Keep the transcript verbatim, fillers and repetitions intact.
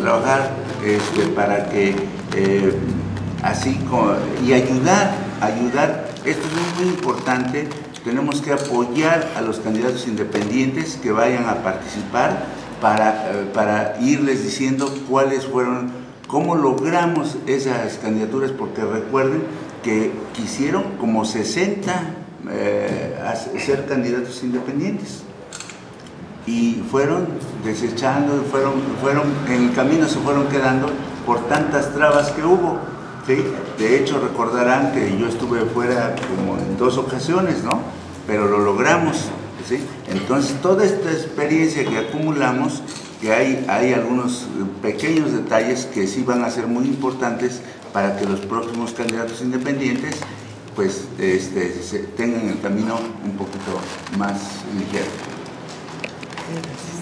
trabajar este, para que eh, así como, y ayudar, ayudar, esto es muy importante, tenemos que apoyar a los candidatos independientes que vayan a participar para, eh, para irles diciendo cuáles fueron, cómo logramos esas candidaturas, porque recuerden que quisieron como sesenta eh, ser candidatos independientes y fueron desechando, fueron, fueron, en el camino se fueron quedando por tantas trabas que hubo, ¿sí? De hecho recordarán que yo estuve fuera como en dos ocasiones, ¿no? Pero lo logramos, ¿sí? Entonces toda esta experiencia que acumulamos, que hay, hay algunos pequeños detalles que sí van a ser muy importantes para que los próximos candidatos independientes pues este, se tengan el camino un poquito más ligero.